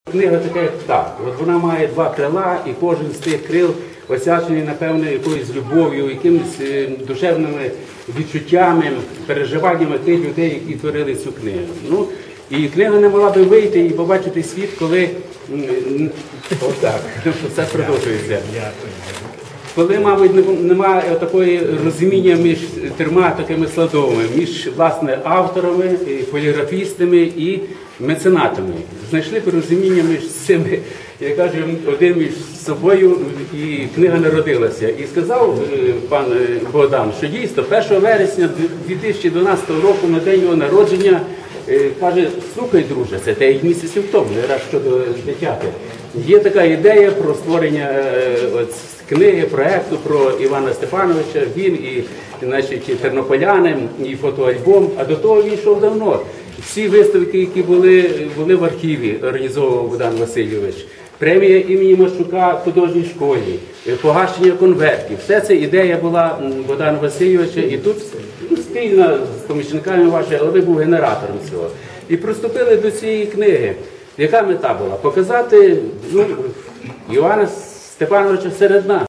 Книга така, як так. От вона має два крила, і кожен з тих крил освячений, напевно, якоюсь любов'ю, якимись душевними відчуттями, переживаннями тих людей, які творили цю книгу. Ну, і книга не могла би вийти і побачити світ, коли отак, все продовжується. Коли, мабуть, немає такої розуміння між трьома такими складовими, між, власне, авторами, поліграфістами і меценатами. Знайшли порозуміння між цими, я кажу, один між собою, і книга народилася. І сказав пан Богдан, що дійсно 1 вересня 2012 року, на день його народження, каже, слухай, друже, це 9 місяців тому, раз щодо дитяти. Є така ідея про створення книги, проєкту про Івана Степановича, він і значить, тернополяни, і фотоальбом, а до того він йшов давно. Всі виставки, які були в архіві, організовував Богдан Васильович, премія імені Мащука в художній школі, погашення конвертів. Все це ідея була Богдана Васильовича, і тут спільно з помічниками вашої, але ви був генератором цього. І приступили до цієї книги. Яка мета була? Показати Івана Степановича серед нас.